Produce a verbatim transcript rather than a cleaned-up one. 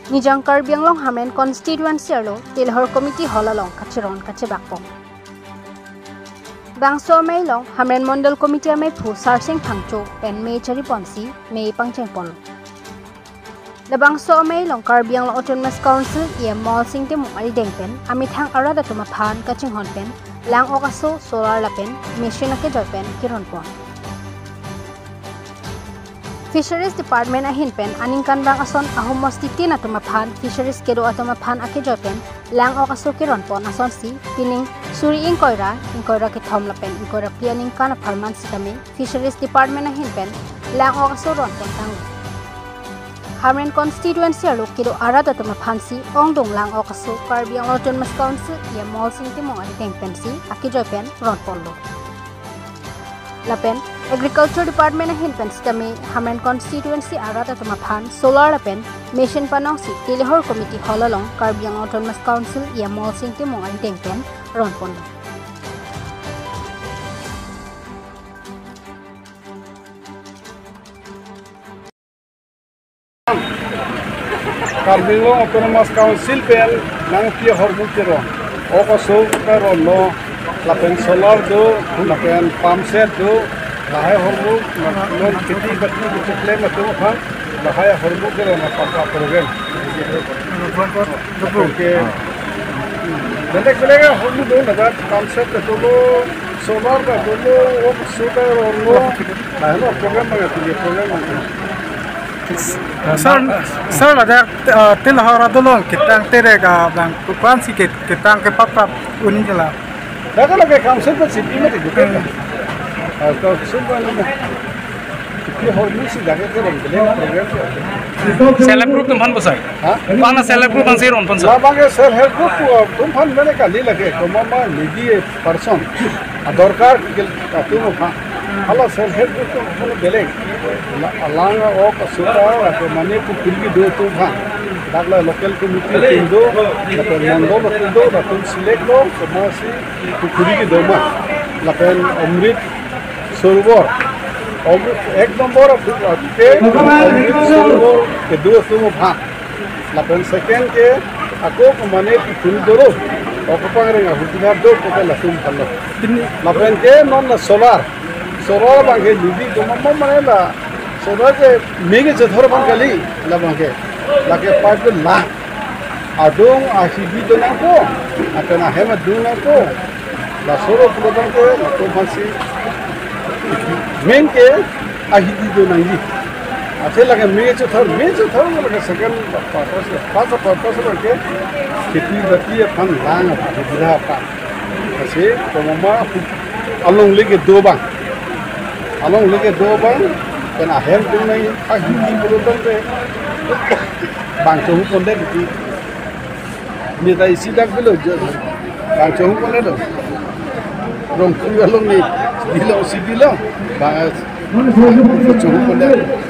Nijang Karbi Anglong Hamen constituency arlo Tilhor committee holalong kachiron kachibakpong. Bangso may long Hamen Mondal committee may pu sarsing pangcho pen may chari ponsi may pangcheng polo. The Bangso may long Karbi Anglong Autonomous Council ia mall sing timong ari dengpen amit hang arada tumapan kaching honpen lang okaso solar lapen mission ake joypen kiron pon. Fisheries Department ahin pen aning kan bang ason ahum mostiti na tumapan fisheries kedo atumapan ake joypen lang okaso kiron pon ason si pining suri ing koira ing koira ke thom lapen ing koira planning kan farman sikame Fisheries Department ahin pen lang okaso ron pon tang. Hamen constituency alo kedo arada tumapan si ong dong lang okaso Karbi Anglong Autonomous Council ia mall sing timong ari dengpen si ake joypen ron pon lo. Lapen Agriculture Department ahin pen sikame Hamen constituency arata tumapan solar lapen mission panong si Tilhor committee holalong Karbi Anglong Autonomous Council ia mall sing timong ari dengpen ron pon. Karbi Anglong Autonomous Council pen nang pia hormuk kiro oko so pero no lapen solar do lapen pump set do lahai hormuk non kiti bati bitukle matu khang lahai hormuk kiro na paka program ke bende kelega hormuk do nagar pump set to lo solar ka to lo oko so pero no lahai no program ma tu program Sir, sir, ada Tilhor adolong kitang terega bang kupan si kit kitang ke papa unin jela. Dah kalau ke kaum sebab sih ini tu bukan. Kalau sebab ni, kita hormon sih dah kita orang beli program. Self group tumphan besar. Mana self group bang siron pun sah. Lah bang self help group tumphan mana kali lagi. Kemana needy person. Adorkar kita tu mah. Kalau self help group tu mana beli. Alang oh kasuta atau mana pun pilih dua tumphan. Dagla local committee tindo, lapen manggo tindo, lapen select lo, semua si kukuri ke doma, lapen Amrit Sorobor, Amrit ek nombor ke Amrit Sorobor kedua semua bang, lapen second ke aku kemana kukuri dulu, aku panggil aku tinggal dulu kita langsung kalau, lapen ke non solar, solar bang ke jadi doma mana lah, solar ke mega jatuh bang kali, lah bang ke. Lagi pada lah, adung asyik itu nangko, atau nak hemat dulu nangko, lah suruh pulang ke, tu masih main ke asyik itu nanti, asal lagi main tu thor, main tu thor lagi second purpose, first purpose lagi खेती बती अपन लांग बुझा पा, asal कममा along lagi dua bang, along lagi dua bang, kan ahem tu nanti asyik itu pulang ke. Bang Chohu pun dah gitu. Ni dah isi dah belum. Bang Chohu pun dah. Rom kualong ni, bilang si bilang. Bang Chohu pun dah.